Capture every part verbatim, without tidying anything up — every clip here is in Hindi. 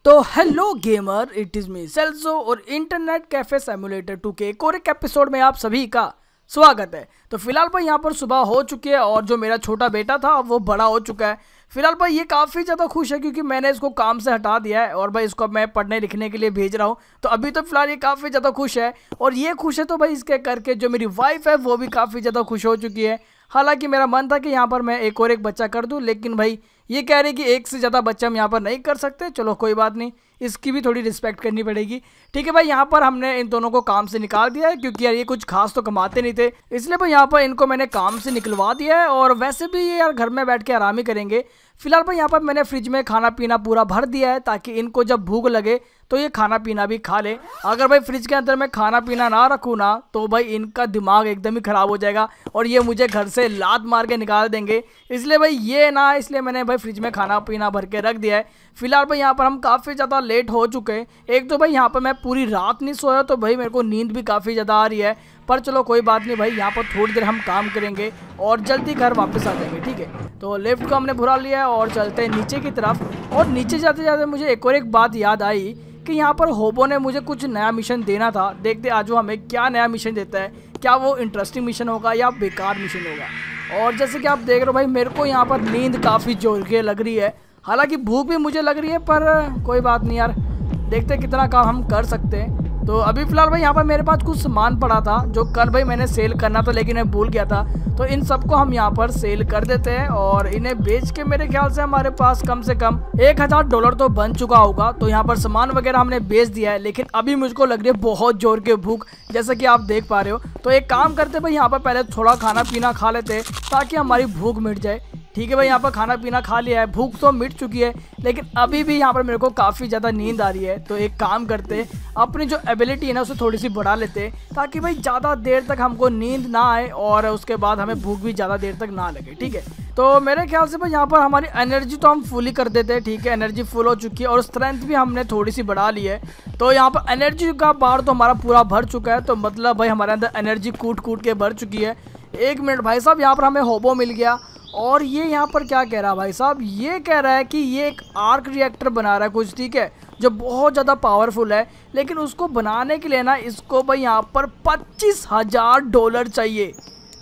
तो hello gamer, it is me Celso और इंटरनेट कैफे सिमुलेटर टू के एक और एक एपिसोड में आप सभी का स्वागत है। तो फिलहाल भाई यहाँ पर सुबह हो चुकी है और जो मेरा छोटा बेटा था वो बड़ा हो चुका है। फिलहाल भाई ये काफ़ी ज़्यादा खुश है क्योंकि मैंने इसको काम से हटा दिया है और भाई इसको मैं पढ़ने लिखने के लिए भेज रहा हूँ। तो अभी तो फिलहाल ये काफ़ी ज़्यादा खुश है और ये खुश है तो भाई इसके करके जो मेरी वाइफ है वो भी काफ़ी ज़्यादा खुश हो चुकी है। हालांकि मेरा मन था कि यहाँ पर मैं एक और एक बच्चा कर दूँ, लेकिन भाई ये कह रहे कि एक से ज़्यादा बच्चा हम यहाँ पर नहीं कर सकते। चलो कोई बात नहीं, इसकी भी थोड़ी रिस्पेक्ट करनी पड़ेगी। ठीक है भाई, यहाँ पर हमने इन दोनों को काम से निकाल दिया है क्योंकि यार ये कुछ खास तो कमाते नहीं थे, इसलिए भाई यहाँ पर इनको मैंने काम से निकलवा दिया है। और वैसे भी ये यार घर में बैठ के आराम ही करेंगे। फिलहाल भाई यहाँ पर मैंने फ्रिज में खाना पीना पूरा भर दिया है ताकि इनको जब भूख लगे तो ये खाना पीना भी खा ले। अगर भाई फ्रिज के अंदर मैं खाना पीना ना रखूँ ना तो भाई इनका दिमाग एकदम ही ख़राब हो जाएगा और ये मुझे घर से लात मार के निकाल देंगे। इसलिए भाई ये ना इसलिए मैंने भाई फ्रिज में खाना पीना भर के रख दिया है। फिलहाल भाई यहाँ पर हम काफ़ी ज़्यादा लेट हो चुके हैं। एक तो भाई यहाँ पर मैं पूरी रात नहीं सोया तो भाई मेरे को नींद भी काफ़ी ज़्यादा आ रही है, पर चलो कोई बात नहीं भाई, यहाँ पर थोड़ी देर हम काम करेंगे और जल्दी घर वापस आ जाएंगे। ठीक है, तो लेफ्ट को हमने भुरा लिया है और चलते हैं नीचे की तरफ। और नीचे जाते जाते मुझे एक और एक बात याद आई कि यहाँ पर होबो ने मुझे कुछ नया मिशन देना था। देखते आज वो हमें क्या नया मिशन देता है, क्या वो इंटरेस्टिंग मिशन होगा या बेकार मिशन होगा। और जैसे कि आप देख रहे हो भाई, मेरे को यहाँ पर नींद काफ़ी जोर के लग रही है, हालांकि भूख भी मुझे लग रही है, पर कोई बात नहीं यार, देखते कितना काम हम कर सकते हैं। तो अभी फ़िलहाल भाई यहाँ पर मेरे पास कुछ सामान पड़ा था जो कल भाई मैंने सेल करना था लेकिन मैं भूल गया था। तो इन सबको हम यहाँ पर सेल कर देते हैं और इन्हें बेच के मेरे ख्याल से हमारे पास कम से कम एक हज़ार डॉलर तो बन चुका होगा। तो यहाँ पर सामान वगैरह हमने बेच दिया है, लेकिन अभी मुझको लग रही है बहुत जोर के भूख, जैसा कि आप देख पा रहे हो। तो एक काम करते भाई, यहाँ पर पहले थोड़ा खाना पीना खा लेते ताकि हमारी भूख मिट जाए। ठीक है भाई, यहाँ पर खाना पीना खा लिया है, भूख तो मिट चुकी है, लेकिन अभी भी यहाँ पर मेरे को काफ़ी ज़्यादा नींद आ रही है। तो एक काम करते, अपनी जो एबिलिटी है ना उसे थोड़ी सी बढ़ा लेते ताकि भाई ज़्यादा देर तक हमको नींद ना आए और उसके बाद हमें भूख भी ज़्यादा देर तक ना लगे। ठीक है, तो मेरे ख्याल से भाई यहाँ पर हमारी एनर्जी तो हम फुली कर देते हैं। ठीक है, एनर्जी फुल हो चुकी है और स्ट्रेंथ भी हमने थोड़ी सी बढ़ा ली है। तो यहाँ पर एनर्जी का बार तो हमारा पूरा भर चुका है, तो मतलब भाई हमारे अंदर एनर्जी कूट कूट के भर चुकी है। एक मिनट भाई साहब, यहाँ पर हमें होबो मिल गया और ये यहाँ पर क्या कह रहा है भाई साहब, ये कह रहा है कि ये एक आर्क रिएक्टर बना रहा है कुछ, ठीक है, जो बहुत ज़्यादा पावरफुल है, लेकिन उसको बनाने के लिए ना इसको भाई यहाँ पर पच्चीस हज़ार डॉलर चाहिए।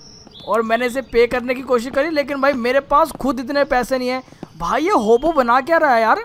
और मैंने इसे पे करने की कोशिश करी, लेकिन भाई मेरे पास खुद इतने पैसे नहीं है। भाई ये होबो बना क्या रहा है यार,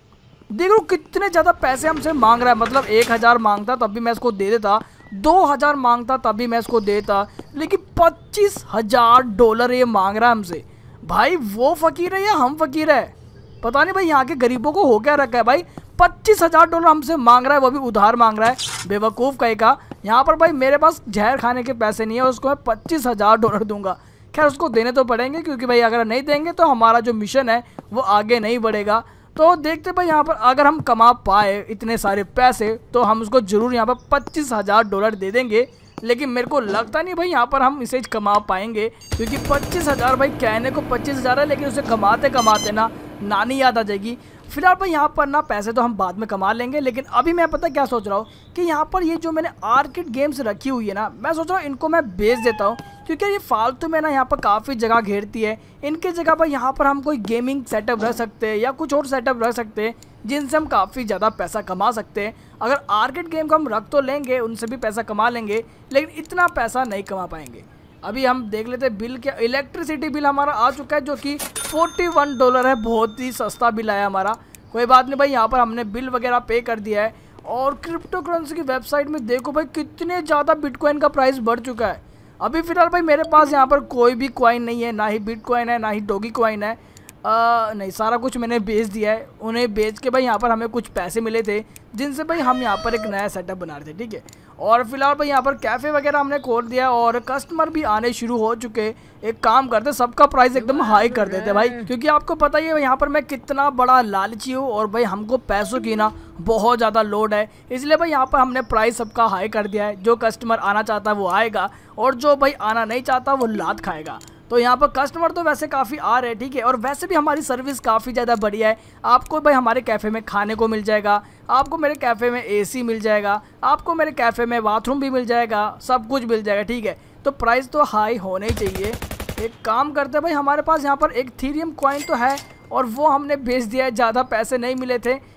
देखो कितने ज़्यादा पैसे हमसे मांग रहा है। मतलब एक हज़ार मांगता तब भी मैं इसको दे देता, दो हज़ार मांगता तब भी मैं इसको देता, लेकिन पच्चीस हज़ार डॉलर ये मांग रहा है हमसे। भाई वो फ़कीर है या हम फ़कीर है, पता नहीं भाई यहाँ के गरीबों को हो क्या रखा है। भाई पच्चीस हज़ार डॉलर हमसे मांग रहा है, वो भी उधार मांग रहा है, बेवकूफ़ कहीं का। यहाँ पर भाई मेरे पास जहर खाने के पैसे नहीं है, उसको मैं पच्चीस हज़ार डॉलर दूंगा। खैर उसको देने तो पड़ेंगे क्योंकि भाई अगर नहीं देंगे तो हमारा जो मिशन है वो आगे नहीं बढ़ेगा। तो देखते भाई यहाँ पर अगर हम कमा पाए इतने सारे पैसे तो हम उसको ज़रूर यहाँ पर पच्चीस हज़ार डॉलर दे देंगे, लेकिन मेरे को लगता नहीं भाई यहाँ पर हम इसे कमा पाएंगे क्योंकि पच्चीस हज़ार भाई कहने को पच्चीस हज़ार है, लेकिन उसे कमाते कमाते ना नानी याद आ जाएगी। फिलहाल भाई यहाँ पर ना पैसे तो हम बाद में कमा लेंगे, लेकिन अभी मैं पता क्या सोच रहा हूँ कि यहाँ पर ये जो मैंने आर्केड गेम्स रखी हुई है ना, मैं सोच रहा हूँ इनको मैं बेच देता हूँ क्योंकि ये फालतू में ना यहाँ पर काफ़ी जगह घेरती है। इनके जगह पर यहाँ पर हम कोई गेमिंग सेटअप रख सकते हैं या कुछ और सेटअप रख सकते हैं जिनसे हम काफ़ी ज़्यादा पैसा कमा सकते हैं। अगर आर्केड गेम को हम रख तो लेंगे, उनसे भी पैसा कमा लेंगे, लेकिन इतना पैसा नहीं कमा पाएंगे। अभी हम देख लेते हैं बिल क्या, इलेक्ट्रिसिटी बिल हमारा आ चुका है जो कि इकतालीस डॉलर है, बहुत ही सस्ता बिल आया हमारा। कोई बात नहीं भाई, यहाँ पर हमने बिल वगैरह पे कर दिया है। और क्रिप्टो करेंसी की वेबसाइट में देखो भाई कितने ज़्यादा बिटकॉइन का प्राइस बढ़ चुका है। अभी फ़िलहाल भाई मेरे पास यहाँ पर कोई भी कॉइन नहीं है, ना ही बिटकॉइन है ना ही डॉगी कॉइन है। आ, नहीं, सारा कुछ मैंने बेच दिया है। उन्हें बेच के भाई यहाँ पर हमें कुछ पैसे मिले थे जिनसे भाई हम यहाँ पर एक नया सेटअप बना रहे थे। ठीक है, और फिलहाल भाई यहाँ पर कैफ़े वगैरह हमने खोल दिया और कस्टमर भी आने शुरू हो चुके। एक काम करते, सबका प्राइस एकदम हाई कर देते भाई, क्योंकि आपको पता ही है यहाँ पर मैं कितना बड़ा लालची हूँ और भाई हमको पैसों की ना बहुत ज़्यादा लोड है। इसलिए भाई यहाँ पर हमने प्राइस सबका हाई कर दिया है। जो कस्टमर आना चाहता है वो आएगा और जो भाई आना नहीं चाहता वो लात खाएगा। तो यहाँ पर कस्टमर तो वैसे काफ़ी आ रहे हैं, ठीक है, और वैसे भी हमारी सर्विस काफ़ी ज़्यादा बढ़िया है। आपको भाई हमारे कैफ़े में खाने को मिल जाएगा, आपको मेरे कैफ़े में एसी मिल जाएगा, आपको मेरे कैफ़े में बाथरूम भी मिल जाएगा, सब कुछ मिल जाएगा। ठीक है, तो प्राइस तो हाई होने ही चाहिए। एक काम करते हैं भाई, हमारे पास यहाँ पर एक थीरियम कॉइन तो है और वो हमने बेच दिया है, ज़्यादा पैसे नहीं मिले थे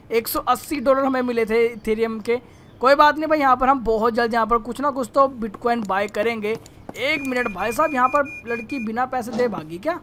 एक सौ अस्सी डॉलर हमें मिले थे इथेरियम के। कोई बात नहीं भाई, यहाँ पर हम बहुत जल्द यहाँ पर कुछ ना कुछ तो बिटकॉइन बाय करेंगे। एक मिनट भाई साहब, यहाँ पर लड़की बिना पैसे दे भागी क्या?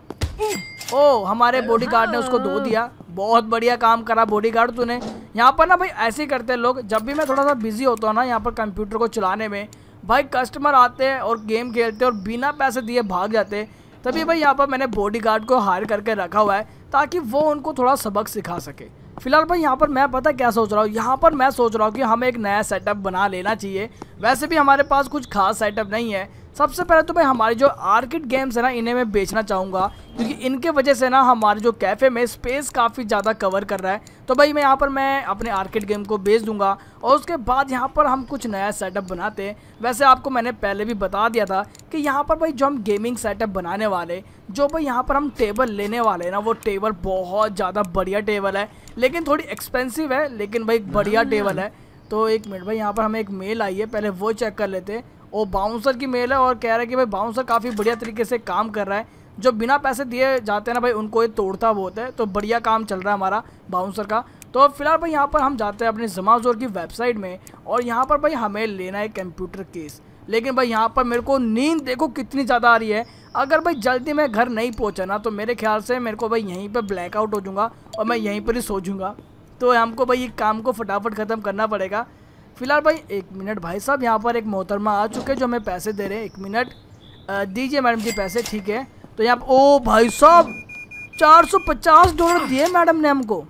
ओ, हमारे बॉडीगार्ड ने उसको धो दिया। बहुत बढ़िया काम करा बॉडीगार्ड तूने। यहाँ पर ना भाई ऐसे ही करते हैं लोग, जब भी मैं थोड़ा सा बिजी होता हूँ ना यहाँ पर कंप्यूटर को चलाने में, भाई कस्टमर आते हैं और गेम खेलते हैं और बिना पैसे दिए भाग जाते हैं। तभी भाई यहाँ पर मैंने बॉडीगार्ड को हायर करके रखा हुआ है ताकि वो उनको थोड़ा सबक सिखा सके। फिलहाल भाई यहाँ पर मैं पता क्या सोच रहा हूँ, यहाँ पर मैं सोच रहा हूँ कि हमें एक नया सेटअप बना लेना चाहिए। वैसे भी हमारे पास कुछ खास सेटअप नहीं है। सबसे पहले तो भाई हमारी जो आर्केड गेम्स है ना, इन्हें मैं बेचना चाहूँगा, क्योंकि इनके वजह से ना हमारे जो कैफ़े में स्पेस काफ़ी ज़्यादा कवर कर रहा है। तो भाई मैं यहाँ पर मैं अपने आर्केड गेम को बेच दूंगा और उसके बाद यहाँ पर हम कुछ नया सेटअप बनाते हैं। वैसे आपको मैंने पहले भी बता दिया था कि यहाँ पर भाई जो हम गेमिंग सेटअप बनाने वाले, जो भाई यहाँ पर हम टेबल लेने वाले हैं ना, वो टेबल बहुत ज़्यादा बढ़िया टेबल है, लेकिन थोड़ी एक्सपेंसिव है, लेकिन भाई बढ़िया टेबल है। तो एक मिनट भाई, यहाँ पर हमें एक मेल आई है, पहले वो चेक कर लेते हैं। वो बाउंसर की मेल है और कह रहा है कि भाई बाउंसर काफ़ी बढ़िया तरीके से काम कर रहा है। जो बिना पैसे दिए जाते हैं ना भाई, उनको ये तोड़ता बहुत है। तो बढ़िया काम चल रहा है हमारा बाउंसर का। तो फिलहाल भाई यहाँ पर हम जाते हैं अपने ज़माज़ोर की वेबसाइट में और यहाँ पर भाई हमें लेना है कंप्यूटर केस। लेकिन भाई यहाँ पर मेरे को नींद देखो कितनी ज़्यादा आ रही है। अगर भाई जल्दी मैं घर नहीं पहुँचा ना, तो मेरे ख्याल से मेरे को भाई यहीं पर ब्लैकआउट हो जाऊँगा और मैं यहीं पर ही सो जाऊँगा। तो हमको भाई ये काम को फटाफट ख़त्म करना पड़ेगा। फिलहाल भाई एक मिनट भाई साहब, यहाँ पर एक मोहतरमा आ चुके हैं जो हमें पैसे दे रहे हैं। एक मिनट दीजिए मैडम जी पैसे, ठीक है। तो यहाँ पर ओ भाई साहब चार सौ पचास डॉलर दिए मैडम ने हमको।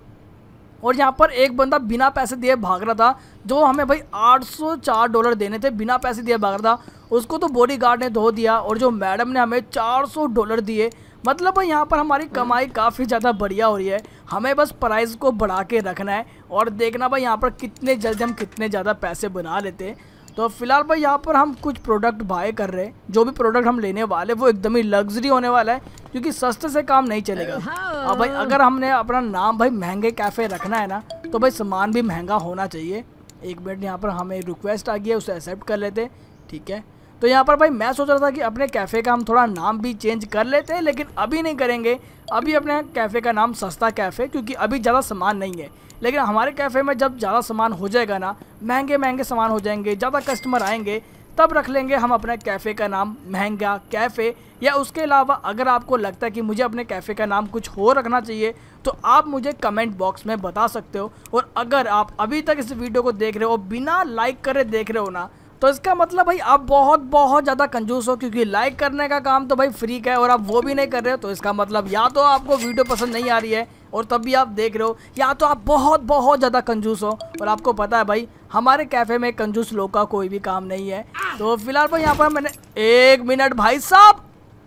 और यहाँ पर एक बंदा बिना पैसे दिए भाग रहा था, जो हमें भाई आठ सौ चार डॉलर देने थे, बिना पैसे दिए भाग रहा था। उसको तो बॉडीगार्ड ने धो दिया और जो मैडम ने हमें चार सौ डॉलर दिए। मतलब भाई यहाँ पर हमारी कमाई काफ़ी ज़्यादा बढ़िया हो रही है। हमें बस प्राइस को बढ़ा के रखना है और देखना भाई यहाँ पर कितने जल्दी हम कितने ज़्यादा पैसे बना लेते हैं। तो फिलहाल भाई यहाँ पर हम कुछ प्रोडक्ट बाय कर रहे हैं। जो भी प्रोडक्ट हम लेने वाले वो एकदम ही लग्जरी होने वाला है, क्योंकि सस्ते से काम नहीं चलेगा। अब भाई अगर हमने अपना नाम भाई महंगे कैफ़े रखना है ना, तो भाई सामान भी महंगा होना चाहिए। एक मिनट, यहाँ पर हमें रिक्वेस्ट आ गई है, उसे एक्सेप्ट कर लेते, ठीक है। तो यहाँ पर भाई मैं सोच रहा था कि अपने कैफ़े का हम थोड़ा नाम भी चेंज कर लेते हैं, लेकिन अभी नहीं करेंगे। अभी अपने कैफ़े का नाम सस्ता कैफ़े, क्योंकि अभी ज़्यादा सामान नहीं है। लेकिन हमारे कैफ़े में जब ज़्यादा सामान हो जाएगा ना, महंगे महंगे सामान हो जाएंगे, ज़्यादा कस्टमर आएंगे, तब रख लेंगे हम अपने कैफ़े का नाम महंगा कैफ़े। या उसके अलावा अगर आपको लगता है कि मुझे अपने कैफ़े का नाम कुछ और रखना चाहिए, तो आप मुझे कमेंट बॉक्स में बता सकते हो। और अगर आप अभी तक इस वीडियो को देख रहे हो, बिना लाइक करे देख रहे हो ना, तो इसका मतलब भाई आप बहुत बहुत ज़्यादा कंजूस हो, क्योंकि लाइक करने का काम तो भाई फ्री का है और आप वो भी नहीं कर रहे हो। तो इसका मतलब या तो आपको वीडियो पसंद नहीं आ रही है और तब भी आप देख रहे हो, या तो आप बहुत बहुत ज़्यादा कंजूस हो। और आपको पता है भाई हमारे कैफ़े में कंजूस लोग का कोई भी काम नहीं है। तो फिलहाल भाई यहाँ पर मैंने एक मिनट भाई साहब,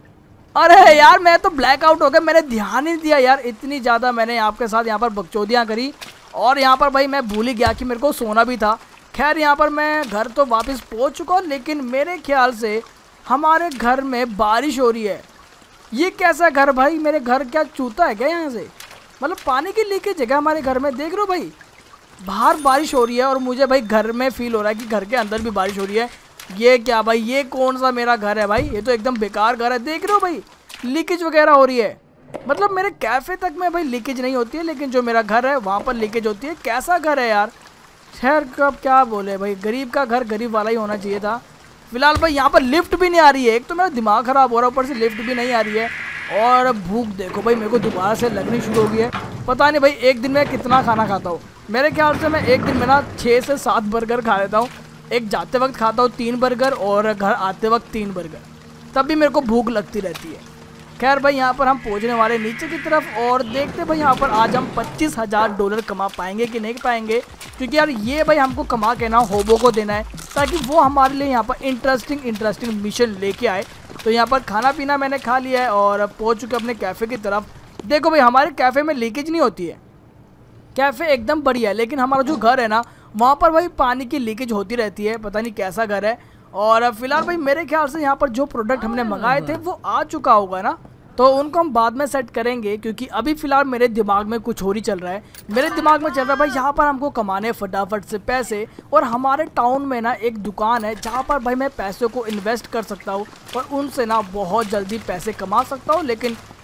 अरे यार मैं तो ब्लैकआउट हो गया, मैंने ध्यान ही दिया यार। इतनी ज़्यादा मैंने आपके साथ यहाँ पर बकचोदियाँ करी और यहाँ पर भाई मैं भूल ही गया कि मेरे को सोना भी था। खैर यहाँ पर मैं घर तो वापस पहुँच चुका हूँ, लेकिन मेरे ख्याल से हमारे घर में बारिश हो रही है। ये कैसा घर भाई, मेरे घर क्या चूता है क्या यहाँ से? मतलब पानी की लीकेज है क्या हमारे घर में? देख रहे हो भाई बाहर बारिश हो रही है और मुझे भाई घर में फील हो रहा है कि घर के अंदर भी बारिश हो रही है। ये क्या भाई, ये कौन सा मेरा घर है भाई? ये तो एकदम बेकार घर है। देख रहे हो भाई लीकेज वगैरह हो रही है। मतलब मेरे कैफ़े तक में भाई लीकेज नहीं होती है, लेकिन जो मेरा घर है वहाँ पर लीकेज होती है। कैसा घर है यार? खैर कब क्या बोले भाई, गरीब का घर गरीब वाला ही होना चाहिए था। फिलहाल भाई यहाँ पर लिफ्ट भी नहीं आ रही है। एक तो मेरा दिमाग ख़राब हो रहा है, ऊपर से लिफ्ट भी नहीं आ रही है। और भूख देखो भाई मेरे को दोबारा से लगनी शुरू हो गई है। पता नहीं भाई एक दिन में कितना खाना खाता हूँ। मेरे ख्याल से मैं एक दिन में ना छः से सात बर्गर खा लेता हूँ। एक जाते वक्त खाता हूँ तीन बर्गर और घर आते वक्त तीन बर्गर, तब भी मेरे को भूख लगती रहती है। खैर भाई यहाँ पर हम पहुँचने वाले नीचे की तरफ और देखते भाई यहाँ पर आज हम पच्चीस हज़ार डॉलर कमा पाएंगे कि नहीं पाएंगे, क्योंकि यार ये भाई हमको कमा के ना होबो को देना है, ताकि वो हमारे लिए यहाँ पर इंटरेस्टिंग इंटरेस्टिंग मिशन लेके आए। तो यहाँ पर खाना पीना मैंने खा लिया है और पहुँच चुके अपने कैफ़े की तरफ। देखो भाई हमारे कैफ़े में लीकेज नहीं होती है, कैफ़े एकदम बढ़िया है, लेकिन हमारा जो घर है ना वहाँ पर भाई पानी की लीकेज होती रहती है। पता नहीं कैसा घर है। और फिलहाल भाई मेरे ख्याल से यहाँ पर जो प्रोडक्ट हमने मंगाए थे वो आ चुका होगा ना, तो उनको हम बाद में सेट करेंगे, क्योंकि अभी फ़िलहाल मेरे दिमाग में कुछ और ही चल रहा है। मेरे दिमाग में चल रहा है भाई यहाँ पर हमको कमाने फटाफट से पैसे, और हमारे टाउन में ना एक दुकान है जहाँ पर भाई मैं पैसों को इन्वेस्ट कर सकता हूँ और उनसे ना बहुत जल्दी पैसे कमा सकता हूँ। लेकिन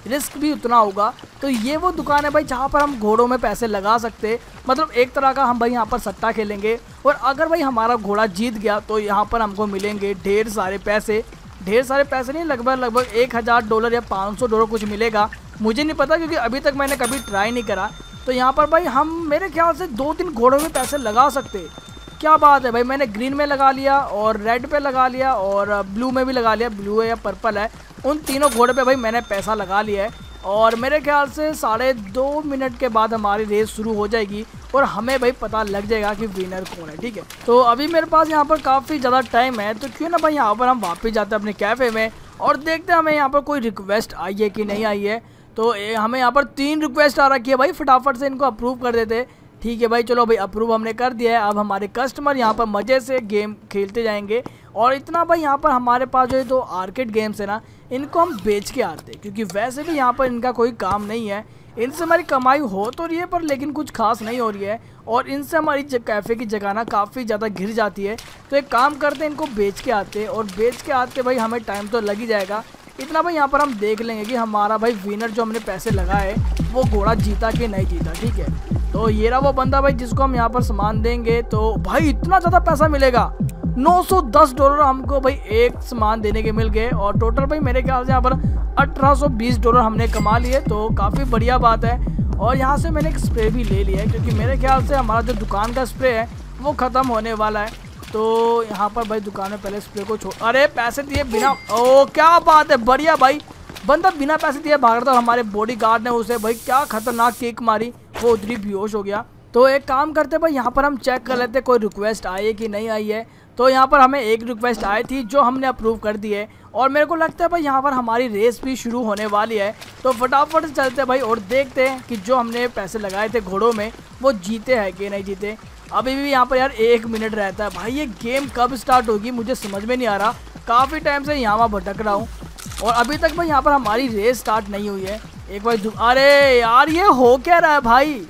रिस्क भी उतना होगा। तो ये वो दुकान है भाई जहाँ पर हम घोड़ों में पैसे लगा सकते, मतलब एक तरह का हम भाई यहाँ पर सट्टा खेलेंगे। और अगर भाई हमारा घोड़ा जीत गया तो यहाँ पर हमको मिलेंगे ढेर सारे पैसे, ढेर सारे पैसे नहीं, लगभग लगभग एक हज़ार डॉलर या पाँच सौ डॉलर कुछ मिलेगा, मुझे नहीं पता क्योंकि अभी तक मैंने कभी ट्राई नहीं करा। तो यहाँ पर भाई हम मेरे ख्याल से दो तीन घोड़ों में पैसे लगा सकते। क्या बात है भाई, मैंने ग्रीन में लगा लिया और रेड पे लगा लिया और ब्लू में भी लगा लिया, ब्लू है या पर्पल है, उन तीनों घोड़े पे भाई मैंने पैसा लगा लिया है। और मेरे ख्याल से साढ़े दो मिनट के बाद हमारी रेस शुरू हो जाएगी और हमें भाई पता लग जाएगा कि विनर कौन है। ठीक है, तो अभी मेरे पास यहाँ पर काफ़ी ज़्यादा टाइम है, तो क्यों ना भाई यहाँ पर हम वापस जाते हैं अपने कैफ़े में और देखते हैं हमें यहाँ पर कोई रिक्वेस्ट आई है कि नहीं आई है। तो ए, हमें यहाँ पर तीन रिक्वेस्ट आ रखी है भाई, फटाफट से इनको अप्रूव कर देते। ठीक है भाई, चलो भाई अप्रूव हमने कर दिया है। अब हमारे कस्टमर यहाँ पर मज़े से गेम खेलते जाएंगे और इतना भाई यहाँ पर हमारे पास जो है तो आर्केड गेम्स है ना, इनको हम बेच के आते हैं क्योंकि वैसे भी यहाँ पर इनका कोई काम नहीं है। इनसे हमारी कमाई हो तो रही है पर लेकिन कुछ खास नहीं हो रही है और इनसे हमारी कैफ़े की जगह ना काफ़ी ज़्यादा घिर जाती है। तो एक काम करते हैं, इनको बेच के आते और बेच के आते भाई हमें टाइम तो लग ही जाएगा। इतना भाई यहाँ पर हम देख लेंगे कि हमारा भाई विनर जो हमने पैसे लगाए वो घोड़ा जीता कि नहीं जीता। ठीक है, तो ये रहा वो बंदा भाई जिसको हम यहाँ पर सामान देंगे। तो भाई इतना ज़्यादा पैसा मिलेगा, नौ सौ दस डॉलर हमको भाई एक सामान देने के मिल गए और टोटल भाई मेरे ख्याल से यहाँ पर अठारह सौ बीस डॉलर हमने कमा लिए, तो काफ़ी बढ़िया बात है। और यहाँ से मैंने एक स्प्रे भी ले लिया है क्योंकि मेरे ख्याल से हमारा जो दुकान का स्प्रे है वो ख़त्म होने वाला है। तो यहाँ पर भाई दुकान में पहले स्प्रे को छोड़, अरे पैसे दिए बिना, ओ क्या बात है, बढ़िया भाई, बंदा बिना पैसे दिए भाग रहा था, हमारे बॉडी गार्ड ने उसे भाई क्या खतरनाक किक मारी, वो उधरी बेहोश हो गया। तो एक काम करते भाई यहाँ पर हम चेक कर लेते कोई रिक्वेस्ट आई है कि नहीं आई है। तो यहाँ पर हमें एक रिक्वेस्ट आई थी जो हमने अप्रूव कर दी है और मेरे को लगता है भाई यहाँ पर हमारी रेस भी शुरू होने वाली है। तो फटाफट से चलते भाई और देखते हैं कि जो हमने पैसे लगाए थे घोड़ों में वो जीते हैं कि नहीं जीते। अभी भी यहाँ पर यार एक मिनट रहता है भाई, ये गेम कब स्टार्ट होगी मुझे समझ में नहीं आ रहा, काफ़ी टाइम से यहाँ भटक रहा हूँ और अभी तक भाई यहाँ पर हमारी रेस स्टार्ट नहीं हुई है। एक बार, अरे यार ये हो क्या रहा है भाई,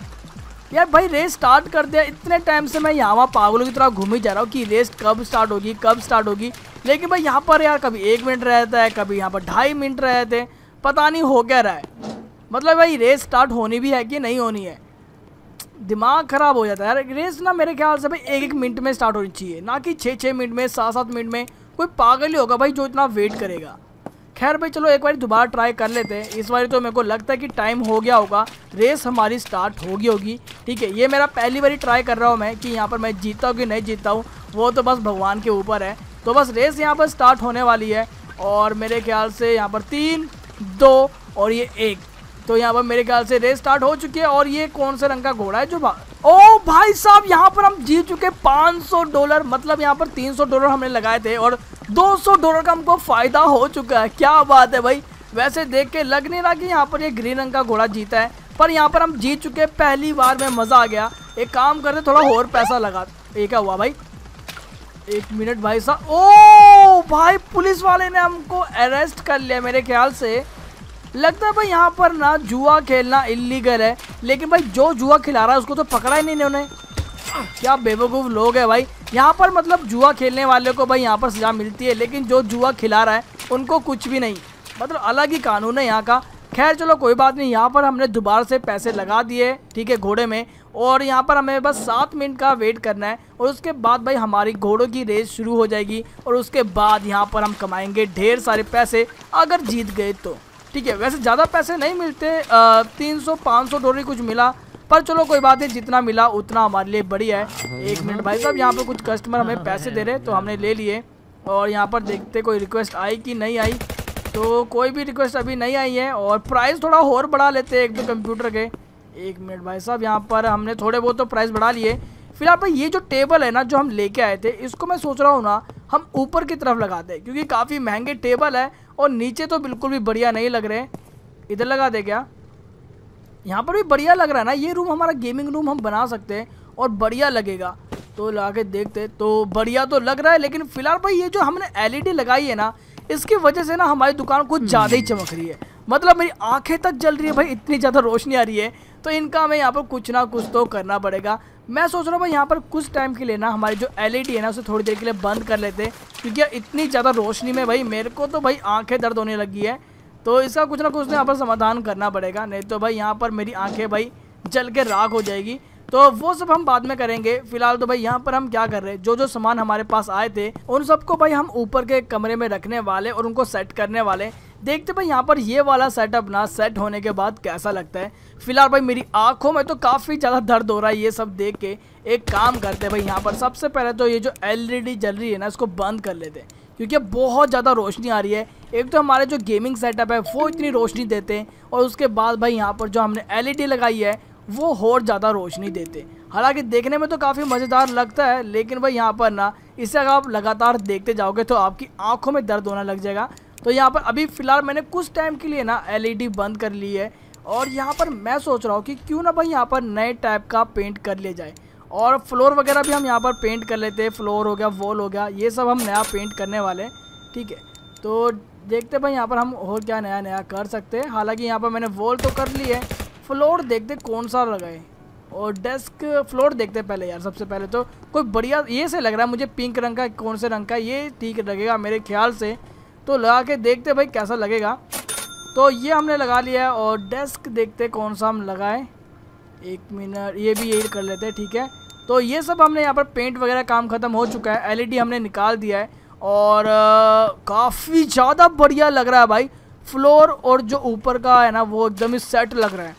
यार भाई रेस स्टार्ट कर दिया, इतने टाइम से मैं यहाँ पागलों की तरह घूम ही जा रहा हूँ कि रेस कब स्टार्ट होगी कब स्टार्ट होगी, लेकिन भाई यहाँ पर यार कभी एक मिनट रहता है, कभी यहाँ पर ढाई मिनट रहते हैं, पता नहीं हो क्या रहा है। मतलब भाई रेस स्टार्ट होनी भी है कि नहीं होनी है, दिमाग ख़राब हो जाता है यार। रेस ना मेरे ख्याल से भाई एक एक मिनट में स्टार्ट होनी चाहिए, ना कि छः छः मिनट में, सात सात मिनट में। कोई पागल ही होगा भाई जो इतना वेट करेगा। खैर भाई चलो एक बार दोबारा ट्राई कर लेते हैं, इस बार तो मेरे को लगता है कि टाइम हो गया होगा, रेस हमारी स्टार्ट होगी होगी ठीक है, ये मेरा पहली बारी ट्राई कर रहा हूँ मैं कि यहाँ पर मैं जीता हूँ कि नहीं जीता हूँ, वो तो बस भगवान के ऊपर है। तो बस रेस यहाँ पर स्टार्ट होने वाली है और मेरे ख्याल से यहाँ पर तीन दो और ये एक, तो यहाँ पर मेरे ख्याल से रेस स्टार्ट हो चुकी है। और ये कौन से रंग का घोड़ा है जो भा... ओ भाई साहब यहाँ पर हम जीत चुके पाँच सौ डॉलर, मतलब यहाँ पर तीन सौ डॉलर हमने लगाए थे और दो सौ डॉलर का हमको फ़ायदा हो चुका है। क्या बात है भाई, वैसे देख के लग नहीं रहा कि यहाँ पर ये ग्रीन रंग का घोड़ा जीता है, पर यहाँ पर हम जीत चुके पहली बार में, मज़ा आ गया। एक काम करते थोड़ा और पैसा लगा, ये क्या हुआ भाई, एक मिनट भाई साहब, ओ भाई पुलिस वाले ने हमको अरेस्ट कर लिया मेरे ख्याल से। लगता है भाई यहाँ पर ना जुआ खेलना इलीगल है, लेकिन भाई जो जुआ खिला रहा है उसको तो पकड़ा ही नहीं इन्होंने। क्या बेवकूफ़ लोग हैं भाई, यहाँ पर मतलब जुआ खेलने वाले को भाई यहाँ पर सज़ा मिलती है, लेकिन जो जुआ खिला रहा है उनको कुछ भी नहीं, मतलब अलग ही कानून है यहाँ का। खैर चलो कोई बात नहीं, यहाँ पर हमने दोबारा से पैसे लगा दिए ठीक है घोड़े में, और यहाँ पर हमें बस सात मिनट का वेट करना है और उसके बाद भाई हमारी घोड़ों की रेस शुरू हो जाएगी और उसके बाद यहाँ पर हम कमाएंगे ढेर सारे पैसे अगर जीत गए तो। ठीक है, वैसे ज़्यादा पैसे नहीं मिलते, तीन सौ पाँच सौ डॉलर कुछ मिला, पर चलो कोई बात नहीं, जितना मिला उतना हमारे लिए बढ़िया है। एक मिनट भाई साहब, यहाँ पर कुछ कस्टमर हमें पैसे दे रहे तो हमने ले लिए और यहाँ पर देखते कोई रिक्वेस्ट आई कि नहीं आई। तो कोई भी रिक्वेस्ट अभी नहीं आई है और प्राइस थोड़ा और बढ़ा लेते हैं एक दो कंप्यूटर के। एक मिनट भाई साहब, यहाँ पर हमने थोड़े बहुत तो प्राइस बढ़ा लिए। फिलहाल भाई ये जो टेबल है ना जो हम लेके आए थे, इसको मैं सोच रहा हूँ ना हम ऊपर की तरफ लगाते हैं क्योंकि काफ़ी महंगे टेबल है और नीचे तो बिल्कुल भी बढ़िया नहीं लग रहे। इधर लगा दे क्या, यहाँ पर भी बढ़िया लग रहा है ना, ये रूम हमारा गेमिंग रूम हम बना सकते हैं और बढ़िया लगेगा। तो लगा के देखते, तो बढ़िया तो लग रहा है, लेकिन फिलहाल भाई ये जो हमने एलईडी लगाई है ना, इसकी वजह से ना हमारी दुकान कुछ ज़्यादा ही चमक रही है, मतलब मेरी आंखें तक जल रही है भाई, इतनी ज़्यादा रोशनी आ रही है। तो इनका हमें यहाँ पर कुछ ना कुछ तो करना पड़ेगा। मैं सोच रहा हूँ भाई यहाँ पर कुछ टाइम के लिए ना हमारी जो एलईडी है ना उसे थोड़ी देर के लिए बंद कर लेते हैं, क्योंकि इतनी ज़्यादा रोशनी में भाई मेरे को तो भाई आंखें दर्द होने लगी है। तो इसका कुछ ना कुछ यहाँ पर समाधान करना पड़ेगा, नहीं तो भाई यहाँ पर मेरी आंखें भाई जल के राख हो जाएगी। तो वो सब हम बाद में करेंगे। फिलहाल तो भाई यहाँ पर हम क्या कर रहे हैं, जो जो सामान हमारे पास आए थे उन सबको भाई हम ऊपर के कमरे में रखने वाले और उनको सेट करने वाले। देखते भाई यहाँ पर ये वाला सेटअप ना सेट होने के बाद कैसा लगता है। फिलहाल भाई मेरी आंखों में तो काफ़ी ज़्यादा दर्द हो रहा है ये सब देख के। एक काम करते हैं भाई, यहाँ पर सबसे पहले तो ये जो एल ई डी जल रही है ना इसको बंद कर लेते हैं, क्योंकि बहुत ज़्यादा रोशनी आ रही है। एक तो हमारे जो गेमिंग सेटअप है वो इतनी रोशनी देते हैं, और उसके बाद भाई यहाँ पर जो हमने एल ई डी लगाई है वो और ज़्यादा रोशनी देते। हालांकि देखने में तो काफ़ी मज़ेदार लगता है, लेकिन भाई यहाँ पर ना इसे अगर आप लगातार देखते जाओगे तो आपकी आंखों में दर्द होने लग जाएगा। तो यहाँ पर अभी फ़िलहाल मैंने कुछ टाइम के लिए ना एल ई डी बंद कर ली है, और यहाँ पर मैं सोच रहा हूँ कि क्यों ना भाई यहाँ पर नए टाइप का पेंट कर लिया जाए, और फ्लोर वगैरह भी हम यहाँ पर पेंट कर लेते हैं। फ्लोर हो गया, वॉल हो गया, ये सब हम नया पेंट करने वाले हैं। ठीक है, तो देखते भाई यहाँ पर हम और क्या नया नया कर सकते हैं। हालांकि यहाँ पर मैंने वॉल तो कर ली है, फ्लोर देखते कौन सा लगाए, और डेस्क फ्लोर देखते पहले यार। सबसे पहले तो कोई बढ़िया ये से लग रहा है मुझे, पिंक रंग का, कौन से रंग का, ये ठीक लगेगा मेरे ख्याल से। तो लगा के देखते भाई कैसा लगेगा। तो ये हमने लगा लिया है, और डेस्क देखते कौन सा हम लगाएं। एक मिनट, ये भी यही कर लेते हैं। ठीक है, तो ये सब हमने यहाँ पर पेंट वगैरह काम ख़त्म हो चुका है। एल ई डी हमने निकाल दिया है, और काफ़ी ज़्यादा बढ़िया लग रहा है भाई। फ्लोर और जो ऊपर का है ना वो एकदम ही सेट लग रहा है,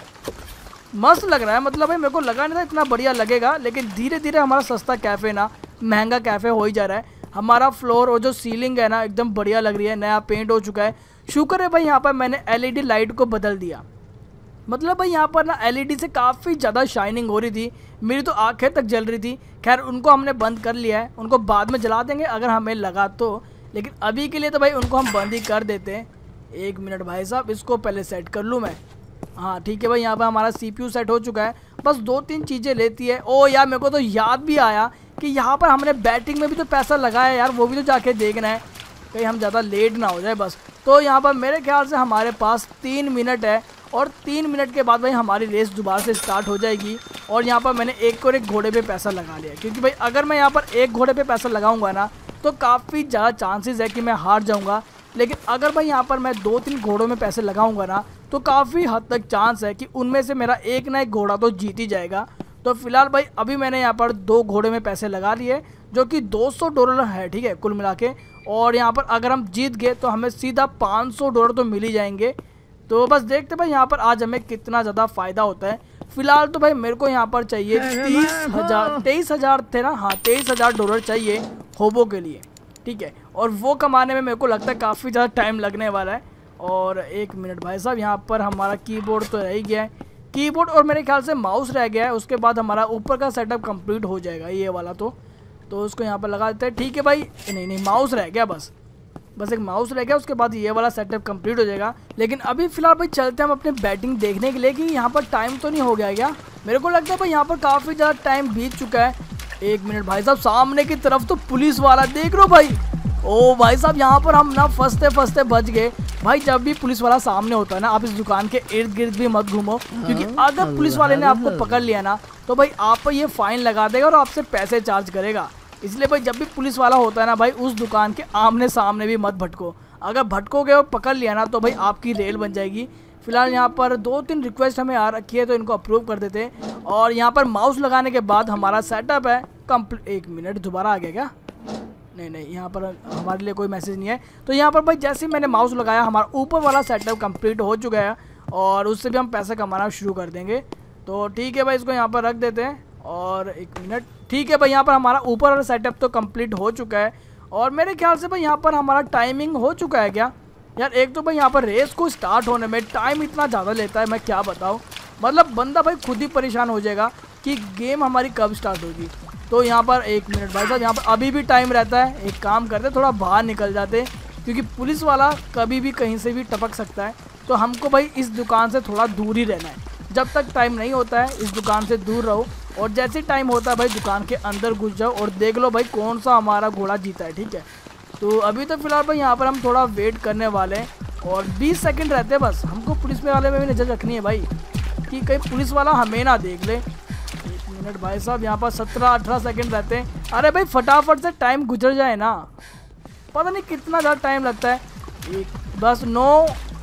मस्त लग रहा है। मतलब भाई मेरे को लगा नहीं था इतना बढ़िया लगेगा, लेकिन धीरे धीरे हमारा सस्ता कैफ़े ना महंगा कैफ़े हो ही जा रहा है। हमारा फ्लोर और जो सीलिंग है ना एकदम बढ़िया लग रही है, नया पेंट हो चुका है। शुक्र है भाई यहाँ पर मैंने एल ई डी लाइट को बदल दिया। मतलब भाई यहाँ पर ना एल ई डी से काफ़ी ज़्यादा शाइनिंग हो रही थी, मेरी तो आंखें तक जल रही थी। खैर उनको हमने बंद कर लिया है, उनको बाद में जला देंगे अगर हमें लगा तो, लेकिन अभी के लिए तो भाई उनको हम बंद ही कर देते हैं। एक मिनट भाई साहब, इसको पहले सेट कर लूँ मैं। हाँ ठीक है भाई, यहाँ पर हमारा सी पी यू सेट हो चुका है। बस दो तीन चीज़ें लेती है। ओ यार मेरे को तो याद भी आया कि यहाँ पर हमने बैटिंग में भी तो पैसा लगाया यार, वो भी तो जाके देखना है, कहीं हम ज़्यादा लेट ना हो जाए बस। तो यहाँ पर मेरे ख्याल से हमारे पास तीन मिनट है, और तीन मिनट के बाद भाई हमारी रेस दोबारा से स्टार्ट हो जाएगी। और यहाँ पर मैंने एक और एक घोड़े पे पैसा लगा लिया, क्योंकि भाई अगर मैं यहाँ पर एक घोड़े पे पैसा लगाऊंगा ना तो काफ़ी ज़्यादा चांसेस है कि मैं हार जाऊँगा। लेकिन अगर भाई यहाँ पर मैं दो तीन घोड़ों में पैसे लगाऊंगा ना तो काफ़ी हद तक चांस है कि उनमें से मेरा एक ना एक घोड़ा तो जीत ही जाएगा। तो फिलहाल भाई अभी मैंने यहाँ पर दो घोड़े में पैसे लगा लिए, जो कि दो सौ डॉलर है। ठीक है, कुल मिला के। और यहाँ पर अगर हम जीत गए तो हमें सीधा पाँच सौ डॉलर तो मिल ही जाएंगे। तो बस देखते भाई यहाँ पर आज हमें कितना ज़्यादा फ़ायदा होता है। फिलहाल तो भाई मेरे को यहाँ पर चाहिए तीस हज़ार तेईस हज़ार थे ना, हाँ तेईस हज़ार डॉलर चाहिए होबो के लिए। ठीक है, और वो कमाने में मेरे को लगता है काफ़ी ज़्यादा टाइम लगने वाला है। और एक मिनट भाई साहब, यहाँ पर हमारा कीबोर्ड तो रह ही गया है, कीबोर्ड और मेरे ख्याल से माउस रह गया है। उसके बाद हमारा ऊपर का सेटअप कंप्लीट हो जाएगा ये वाला। तो तो उसको यहाँ पर लगा देते हैं। ठीक है भाई, नहीं नहीं माउस रह गया, बस बस एक माउस रह गया, उसके बाद ये वाला सेटअप कंप्लीट हो जाएगा। लेकिन अभी फिलहाल भाई चलते हैं हम अपने बैटिंग देखने के लिए कि यहाँ पर टाइम तो नहीं हो गया क्या। मेरे को लगता है भाई यहाँ पर काफ़ी ज़्यादा टाइम बीत चुका है। एक मिनट भाई साहब, सामने की तरफ तो पुलिस वाला देख लो भाई। ओ भाई साहब, यहाँ पर हम ना फंसते फंसते बच गए। भाई जब भी पुलिस वाला सामने होता है ना, आप इस दुकान के इर्द गिर्द भी मत घूमो, क्योंकि अगर पुलिस वाले ने आपको पकड़ लिया ना तो भाई आप पर ये फाइन लगा देगा और आपसे पैसे चार्ज करेगा। इसलिए भाई जब भी पुलिस वाला होता है ना भाई, उस दुकान के आमने सामने भी मत भटको। अगर भटकोगे और पकड़ लिया ना तो भाई आपकी रेल बन जाएगी। फिलहाल यहाँ पर दो तीन रिक्वेस्ट हमें आ रखी है, तो इनको अप्रूव कर देते हैं। और यहाँ पर माउस लगाने के बाद हमारा सेटअप है कंप्लीट। एक मिनट, दोबारा आ गया क्या? नहीं नहीं, यहाँ पर हमारे लिए कोई मैसेज नहीं है। तो यहाँ पर भाई जैसे ही मैंने माउस लगाया हमारा ऊपर वाला सेटअप कंप्लीट हो चुका है, और उससे भी हम पैसा कमाना शुरू कर देंगे। तो ठीक है भाई, इसको यहाँ पर रख देते हैं। और एक मिनट, ठीक है भाई, यहाँ पर हमारा ऊपर वाला सेटअप तो कंप्लीट हो चुका है। और मेरे ख्याल से भाई यहाँ पर हमारा टाइमिंग हो चुका है क्या यार। एक तो भाई यहाँ पर रेस को स्टार्ट होने में टाइम इतना ज़्यादा लेता है, मैं क्या बताऊँ। मतलब बंदा भाई खुद ही परेशान हो जाएगा कि गेम हमारी कब स्टार्ट होगी। तो यहाँ पर एक मिनट भाई साहब, यहाँ पर अभी भी टाइम रहता है। एक काम करते थोड़ा बाहर निकल जाते, क्योंकि पुलिस वाला कभी भी कहीं से भी टपक सकता है। तो हमको भाई इस दुकान से थोड़ा दूर ही रहना है। जब तक टाइम नहीं होता है इस दुकान से दूर रहो, और जैसे टाइम होता है भाई दुकान के अंदर घुस जाओ और देख लो भाई कौन सा हमारा घोड़ा जीता है। ठीक है, तो अभी तो फिलहाल भाई यहाँ पर हम थोड़ा वेट करने वाले हैं, और बीस सेकंड रहते हैं बस। हमको पुलिस वाले में भी नज़र रखनी है भाई, कि कहीं पुलिस वाला हमें ना देख ले। एक मिनट भाई साहब, यहाँ पर सत्रह अठारह सेकंड रहते हैं। अरे भाई फटाफट से टाइम गुजर जाए ना, पता नहीं कितना ज़्यादा टाइम लगता है। एक बस नौ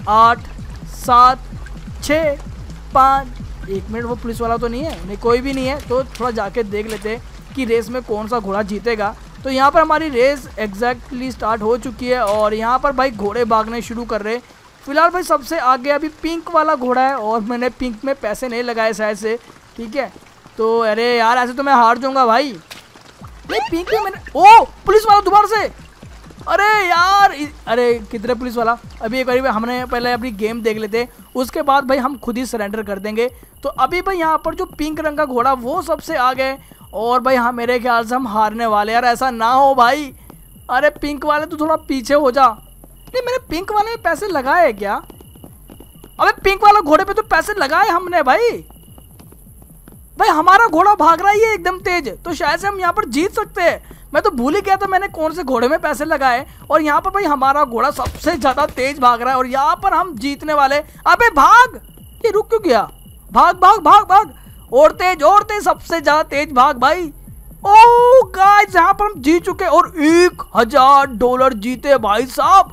आठ, सात, छः, पाँच। एक मिनट, वो पुलिस वाला तो नहीं है? नहीं, कोई भी नहीं है। तो थोड़ा जाके देख लेते हैं कि रेस में कौन सा घोड़ा जीतेगा। तो यहाँ पर हमारी रेस एग्जैक्टली स्टार्ट हो चुकी है और यहाँ पर भाई घोड़े भागने शुरू कर रहे। फिलहाल भाई सबसे आगे अभी पिंक वाला घोड़ा है और मैंने पिंक में पैसे नहीं लगाए शायद से, ठीक है। तो अरे यार ऐसे तो मैं हार जाऊंगा भाई। नहीं, पिंक में मैंने, ओ पुलिस वाला दोबारा से, अरे यार, अरे कितने पुलिस वाला। अभी एक बार हमने पहले अपनी गेम देख लेते, उसके बाद भाई हम खुद ही सरेंडर कर देंगे। तो अभी भाई यहाँ पर जो पिंक रंग का घोड़ा वो सबसे आगे और भाई हाँ मेरे ख्याल से हम हारने वाले। यार ऐसा ना हो भाई। अरे पिंक वाले तो थोड़ा पीछे हो जा। नहीं, मैंने पिंक वाले में पैसे लगाए क्या? अबे पिंक वाला घोड़े पे तो पैसे लगाए हमने भाई। भाई हमारा घोड़ा भाग रहा है एकदम तेज, तो शायद से हम यहाँ पर जीत सकते हैं। मैं तो भूल ही गया था मैंने कौन से घोड़े में पैसे लगाए और यहाँ पर भाई हमारा घोड़ा सबसे ज्यादा तेज भाग रहा है और यहाँ पर हम जीतने वाले। अबे भाग, ये रुक क्यों गया? भाग भाग भाग भाग, और तेज और तेज, सबसे ज्यादा तेज भाग भाई। ओ गाइस, यहाँ पर हम जीत चुके और एक हजार डॉलर जीते भाई साहब।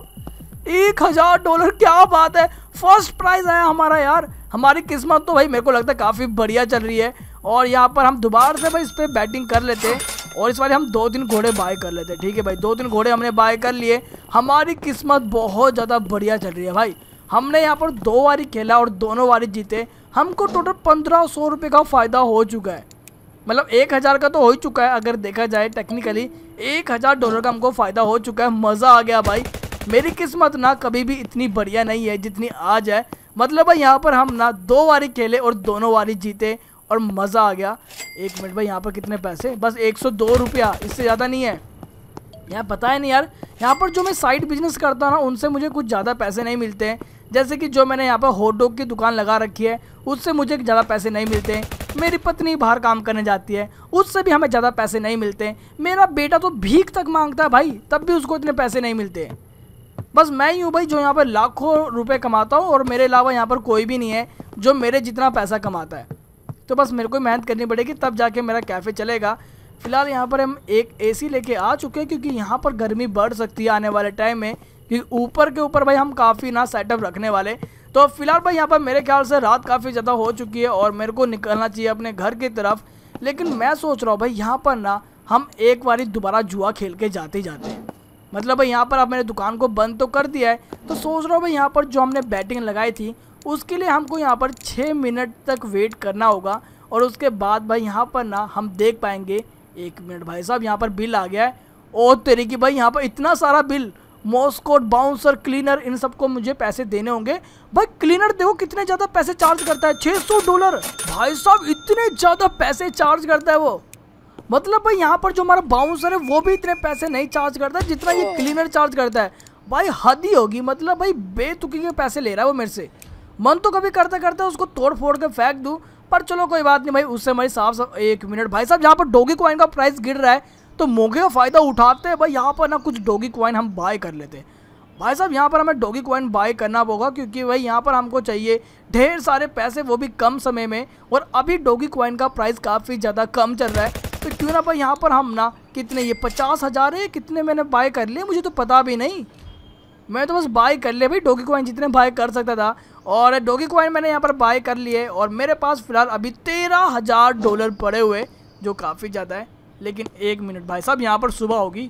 एक हजार डॉलर, क्या बात है। फर्स्ट प्राइज आया हमारा। यार हमारी किस्मत तो भाई मेरे को लगता है काफी बढ़िया चल रही है। और यहाँ पर हम दोबारा से भाई इस पर बैटिंग कर लेते हैं और इस बार हम दो तीन घोड़े बाय कर लेते हैं, ठीक है भाई। दो तीन घोड़े हमने बाय कर लिए। हमारी किस्मत बहुत ज़्यादा बढ़िया चल रही है भाई। हमने यहाँ पर दो बारी खेला और दोनों बारी जीते। हमको टोटल पंद्रह सौ रुपये का फ़ायदा हो चुका है। मतलब एक हज़ार का तो हो ही चुका है अगर देखा जाए टेक्निकली। एक हज़ार डॉलर का हमको फ़ायदा हो चुका है। मज़ा आ गया भाई। मेरी किस्मत ना कभी भी इतनी बढ़िया नहीं है जितनी आज है। मतलब भाई यहाँ पर हम ना दो बारी खेले और दोनों बारी जीते और मज़ा आ गया। एक मिनट भाई, यहाँ पर कितने पैसे? बस एक सौ दो रुपया, इससे ज़्यादा नहीं है। यहाँ पता है नहीं यार, यहाँ पर जो मैं साइड बिजनेस करता हूँ ना उनसे मुझे कुछ ज़्यादा पैसे नहीं मिलते हैं। जैसे कि जो मैंने यहाँ पर हॉट डॉग की दुकान लगा रखी है उससे मुझे ज़्यादा पैसे नहीं मिलते हैं। मेरी पत्नी बाहर काम करने जाती है, उससे भी हमें ज़्यादा पैसे नहीं मिलते हैं। मेरा बेटा तो भीख तक मांगता है भाई, तब भी उसको इतने पैसे नहीं मिलते हैं। बस मैं ही हूँ भाई जो यहाँ पर लाखों रुपए कमाता हूँ और मेरे अलावा यहाँ पर कोई भी नहीं है जो मेरे जितना पैसा कमाता है। तो बस मेरे को मेहनत करनी पड़ेगी तब जाके मेरा कैफ़े चलेगा। फिलहाल यहाँ पर हम एक एसी लेके आ चुके हैं क्योंकि यहाँ पर गर्मी बढ़ सकती है आने वाले टाइम में, क्योंकि ऊपर के ऊपर भाई हम काफ़ी ना सेटअप रखने वाले। तो फिलहाल भाई यहाँ पर मेरे ख्याल से रात काफ़ी ज़्यादा हो चुकी है और मेरे को निकलना चाहिए अपने घर की तरफ। लेकिन मैं सोच रहा हूँ भाई यहाँ पर ना हम एक बार दोबारा जुआ खेल के जाते ही जाते हैं। मतलब भाई यहाँ पर अब मैंने दुकान को बंद तो कर दिया है, तो सोच रहा हूँ भाई यहाँ पर जो हमने बैटिंग लगाई थी उसके लिए हमको यहाँ पर छः मिनट तक वेट करना होगा और उसके बाद भाई यहाँ पर ना हम देख पाएंगे। एक मिनट भाई साहब, यहाँ पर बिल आ गया है। ओ तेरी की भाई, यहाँ पर इतना सारा बिल, मॉस्कोट, बाउंसर, क्लीनर, इन सबको मुझे पैसे देने होंगे। भाई क्लीनर देखो कितने ज़्यादा पैसे चार्ज करता है, छः सौ डॉलर भाई साहब, इतने ज़्यादा पैसे चार्ज करता है वो। मतलब भाई यहाँ पर जो हमारा बाउंसर है वो भी इतने पैसे नहीं चार्ज करता जितना ये क्लीनर चार्ज करता है। भाई हद ही होगी, मतलब भाई बेतुकी के पैसे ले रहा है वो मेरे से। मन तो कभी करते करते उसको तोड़ फोड़ के फेंक दूँ, पर चलो कोई बात नहीं भाई, उससे हमारी साफ साफ। एक मिनट भाई साहब, यहाँ पर डॉगी कॉइन का प्राइस गिर रहा है तो मौके का फ़ायदा उठाते हैं भाई। यहाँ पर ना कुछ डॉगी कॉइन हम बाय कर लेते हैं भाई साहब। यहाँ पर हमें डॉगी कॉइन बाय करना होगा क्योंकि भाई यहाँ पर हमको चाहिए ढेर सारे पैसे, वो भी कम समय में। और अभी डॉगी कॉइन का प्राइस काफ़ी ज़्यादा कम चल रहा है, तो क्यों ना भाई यहाँ पर हम ना कितने, ये पचास हज़ार है कितने मैंने बाय कर लिए मुझे तो पता भी नहीं। मैं तो बस बाय कर लिया भाई डॉगी कॉइन जितने बाय कर सकता था, और डॉगी कॉइन मैंने यहाँ पर बाय कर लिए। और मेरे पास फिलहाल अभी तेरह हज़ार डॉलर पड़े हुए, जो काफ़ी ज़्यादा है। लेकिन एक मिनट भाई साहब, यहाँ पर सुबह होगी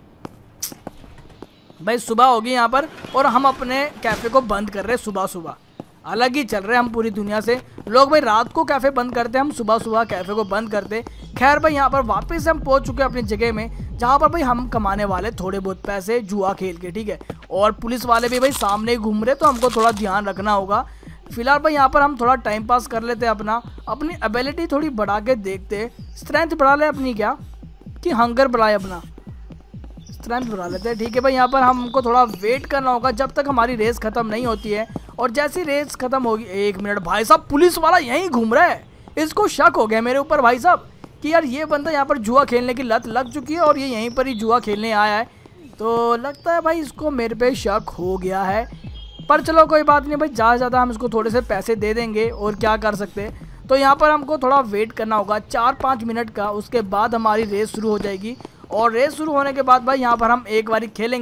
भाई, सुबह होगी यहाँ पर, और हम अपने कैफ़े को बंद कर रहे हैं सुबह सुबह। अलग ही चल रहे हैं हम पूरी दुनिया से। लोग भाई रात को कैफ़े बंद करते हैं, हम सुबह सुबह कैफ़े को बंद करते। खैर भाई यहाँ पर वापस से हम पहुँच चुके हैं अपनी जगह में, जहाँ पर भाई हम कमाने वाले थोड़े बहुत पैसे जुआ खेल के, ठीक है। और पुलिस वाले भी भाई सामने ही घूम रहे, तो हमको थोड़ा ध्यान रखना होगा। फिलहाल भाई यहाँ पर हम थोड़ा टाइम पास कर लेते हैं अपना, अपनी एबिलिटी थोड़ी बढ़ा के देखते। स्ट्रेंथ बढ़ा ले अपनी, क्या कि हंगर बढ़ाए अपना, स्ट्रेंथ बढ़ा लेते हैं, ठीक है भाई। यहाँ पर हमको थोड़ा वेट करना होगा जब तक हमारी रेस ख़त्म नहीं होती है। और जैसी रेस ख़त्म होगी, एक मिनट भाई साहब, पुलिस वाला यहीं घूम रहा है। इसको शक हो गया मेरे ऊपर भाई साहब कि यार ये बंदा यहाँ पर जुआ खेलने की लत लग चुकी है और ये यहीं पर ही जुआ खेलने आया है। तो लगता है भाई इसको मेरे पे शक हो गया है, पर चलो कोई बात नहीं भाई, ज़्यादा ज़्यादा हम इसको थोड़े से पैसे दे देंगे और क्या कर सकते हैं। तो यहाँ पर हमको थोड़ा वेट करना होगा चार पाँच मिनट का, उसके बाद हमारी रेस शुरू हो जाएगी। और रेस शुरू होने के बाद भाई यहाँ पर हम एक बारी खेलेंगे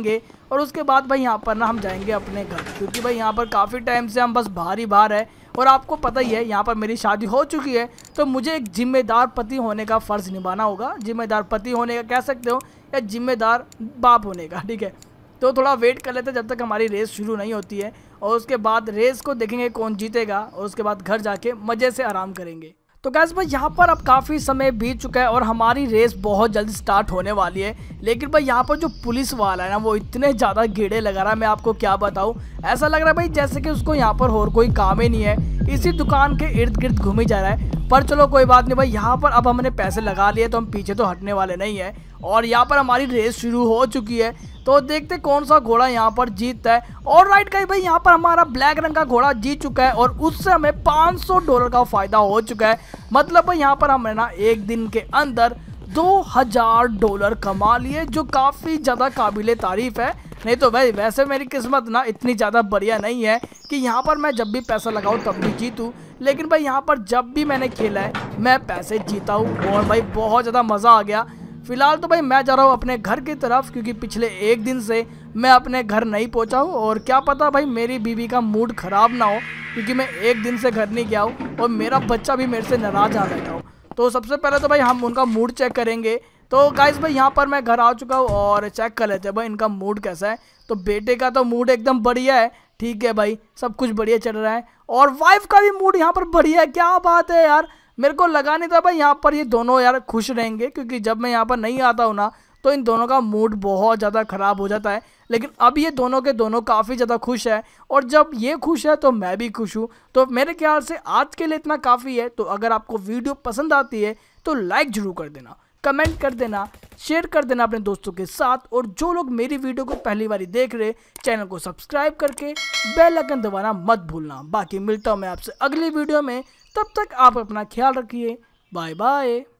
और उसके बाद भाई यहाँ पर ना हम जाएंगे अपने घर, क्योंकि भाई यहाँ पर काफ़ी टाइम से हम बस बाहर ही बाहर है और आपको पता ही है यहाँ पर मेरी शादी हो चुकी है, तो मुझे एक जिम्मेदार पति होने का फ़र्ज़ निभाना होगा। जिम्मेदार पति होने का कह सकते हो या जिम्मेदार बाप होने का, ठीक है। तो थोड़ा वेट कर लेते जब तक हमारी रेस शुरू नहीं होती है, और उसके बाद रेस को देखेंगे कौन जीतेगा, और उसके बाद घर जाके मज़े से आराम करेंगे। तो गैस भाई यहाँ पर अब काफ़ी समय बीत चुका है और हमारी रेस बहुत जल्दी स्टार्ट होने वाली है। लेकिन भाई यहाँ पर जो पुलिस वाला है ना, वो इतने ज़्यादा गेड़े लगा रहा है, मैं आपको क्या बताऊँ। ऐसा लग रहा है भाई जैसे कि उसको यहाँ पर और कोई काम ही नहीं है, इसी दुकान के इर्द गिर्द घूम ही जा रहा है। पर चलो कोई बात नहीं भाई, यहाँ पर अब हमने पैसे लगा लिए तो हम पीछे तो हटने वाले नहीं है। और यहाँ पर हमारी रेस शुरू हो चुकी है, तो देखते कौन सा घोड़ा यहाँ पर जीतता है। और राइट गाइस भाई, यहाँ पर हमारा ब्लैक रंग का घोड़ा जीत चुका है और उससे हमें पाँच सौ डॉलर का फायदा हो चुका है। मतलब भाई यहाँ पर हमने ना एक दिन के अंदर दो हज़ार डॉलर कमा लिए, जो काफ़ी ज़्यादा काबिले तारीफ़ है। नहीं तो भाई वैसे मेरी किस्मत ना इतनी ज़्यादा बढ़िया नहीं है कि यहाँ पर मैं जब भी पैसा लगाऊँ तब भी जीतूँ। लेकिन भाई यहाँ पर जब भी मैंने खेला है मैं पैसे जीता हूँ और भाई बहुत ज़्यादा मज़ा आ गया। फिलहाल तो भाई मैं जा रहा हूँ अपने घर की तरफ, क्योंकि पिछले एक दिन से मैं अपने घर नहीं पहुँचा हूँ और क्या पता भाई मेरी बीवी का मूड ख़राब ना हो, क्योंकि मैं एक दिन से घर नहीं गया हूँ और मेरा बच्चा भी मेरे से नाराज़ आ बैठा हो। तो सबसे पहले तो भाई हम उनका मूड चेक करेंगे। तो गाइस भाई यहाँ पर मैं घर आ चुका हूँ और चेक कर लेते हैं भाई इनका मूड कैसा है। तो बेटे का तो मूड एकदम बढ़िया है, ठीक है भाई, सब कुछ बढ़िया चल रहा है। और वाइफ का भी मूड यहाँ पर बढ़िया है, क्या बात है यार। मेरे को लगा नहीं था भाई यहाँ पर ये दोनों यार खुश रहेंगे, क्योंकि जब मैं यहाँ पर नहीं आता हूँ ना तो इन दोनों का मूड बहुत ज़्यादा ख़राब हो जाता है। लेकिन अब ये दोनों के दोनों काफ़ी ज़्यादा खुश है, और जब ये खुश है तो मैं भी खुश हूँ। तो मेरे ख्याल से आज के लिए इतना काफ़ी है। तो अगर आपको वीडियो पसंद आती है तो लाइक ज़रूर कर देना, कमेंट कर देना, शेयर कर देना अपने दोस्तों के साथ, और जो लोग मेरी वीडियो को पहली बार देख रहे चैनल को सब्सक्राइब करके बेल आइकन दबाना मत भूलना। बाकी मिलता हूँ मैं आपसे अगली वीडियो में, तब तक आप अपना ख्याल रखिए, बाय बाय।